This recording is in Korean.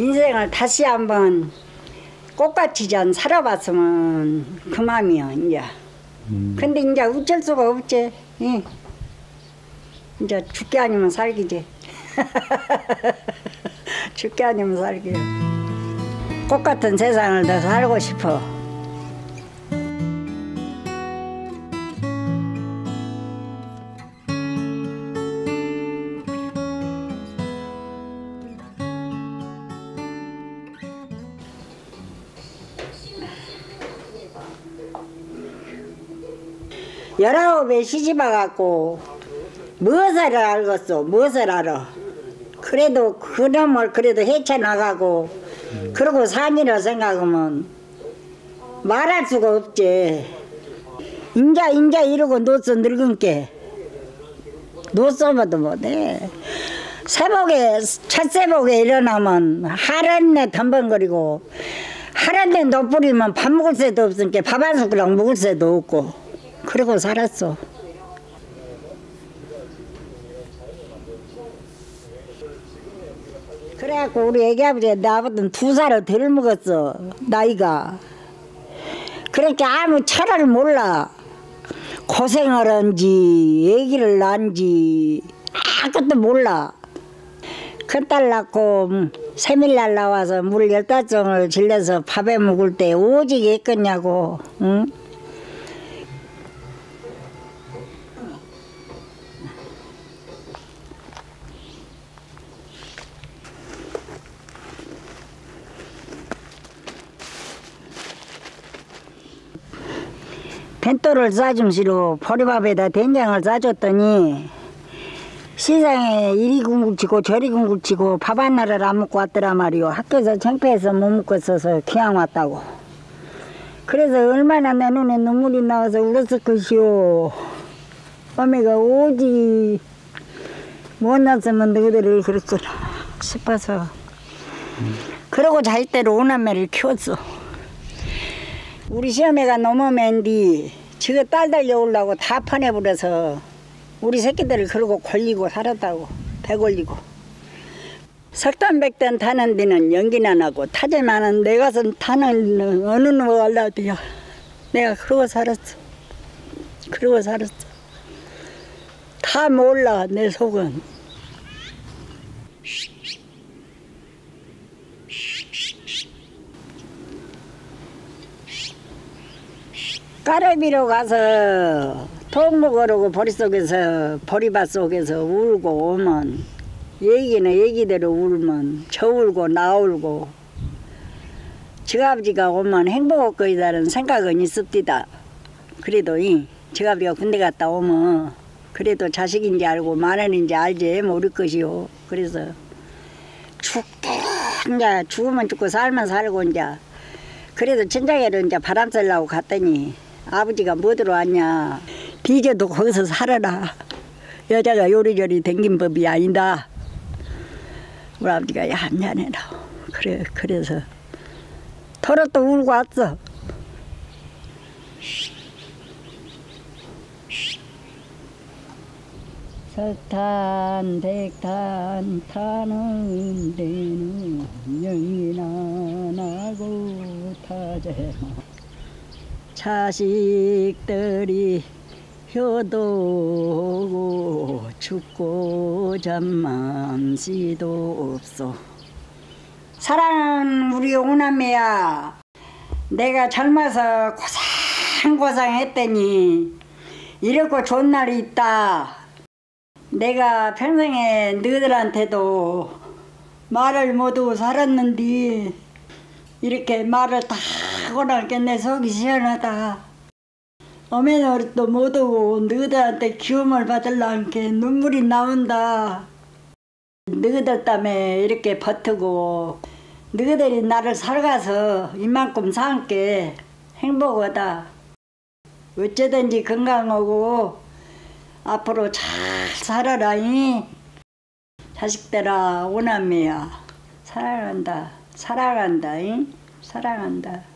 인생을 다시 한번 꽃같이 전 살아봤으면 그 맘이야 이제. 근데 이제 어쩔 수가 없지. 예. 이제 죽게 아니면 살기지. 죽게 아니면 살기요. 꽃 같은 세상을 더 살고 싶어. 열아홉에 시집와갖고 무엇을 알겠어? 무엇을 알아? 그래도 그놈을 그래도 헤쳐나가고 그러고 산이라 생각하면 말할 수가 없지. 인자 이러고 노써 늙은 게 노써봐도 못해. 새벽에 첫새벽에 일어나면 하루내 덤벙거리고 하루내 너 뿌리면 밥 먹을 새도 없으니까 밥 한 숟가락 먹을 새도 없고 그러고 살았어. 그래갖고 우리 애기아버지가 나보다 2살을 덜 먹었어 나이가. 그렇게 아무 차를 몰라. 고생을 한지 애기를 낳은지 아무것도 몰라. 큰딸 낳고 세밀날 나와서 물 15병을 질러서 밥에 먹을 때 오직 했겠냐고. 응? 벤또를 싸줌시로 보리밥에다 된장을 싸줬더니 시장에 이리 궁굴치고 저리 궁굴치고 밥 하나를 안 먹고 왔더라 말이오. 학교에서 창피해서 못 먹고 있어서 그냥 왔다고. 그래서 얼마나 내 눈에 눈물이 나와서 울었을 것이오. 어미가 오지 못 났으면 너희들을 그랬구나 싶어서. 그러고 잘 때로 오남매를 키웠어. 우리 시어머니가 넘어맨 뒤 지가 딸 달려오려고 다 퍼내버려서 우리 새끼들을 그러고 걸리고 살았다고. 배 걸리고. 석탄백단 타는 데는 연기나 나고 타지만은 내 가서 타는 어느 놈을 알라디야. 내가 그러고 살았어. 그러고 살았어. 다 몰라 내 속은. 까르비로 가서 통 먹으려고 보리밭 속에서 울고 오면 얘기는 얘기대로 울면 저 울고 나 울고 저아버지가 오면 행복할 거이다는 생각은 있습니다. 그래도 저아버지가 군대 갔다 오면 그래도 자식인지 알고 마누라인지 알지 모를 것이요. 그래서 이제 죽으면 죽고 살면 살고 이제 그래도 천장에로 이제 바람 쐬려고 갔더니 아버지가 뭐 들어왔냐. 뒤져도 거기서 살아라. 여자가 요리조리 댕긴 법이 아니다. 우리 아버지가 얌전해라. 그래서 털어 또 울고 왔어. 석탄 백탄 타는 데는 영이나 나고 타제마. 자식들이 효도고 죽고 잠맘시도 없어. 사랑하는 우리 오남매야. 내가 젊어서 고생했더니 이렇고 좋은 날이 있다. 내가 평생에 너희들한테도 말을 못하고 살았는데 이렇게 말을 다 하고 나니까 내 속이 시원하다. 어메 노릇도 못하고 너희들한테 기움을 받으려니까 눈물이 나온다. 너희들 때문에 이렇게 버티고 너희들이 나를 살아가서 이만큼 사니까 행복하다. 어쩌든지 건강하고 앞으로 잘 살아라. 자식들아 오남매야. 사랑한다. 사랑한다. 사랑한다.